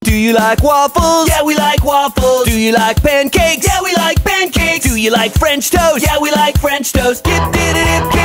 Do you like waffles? Yeah, we like waffles. Do you like pancakes? Yeah, we like pancakes. Do you like French toast? Yeah, we like French toast. Hip, did it, hip,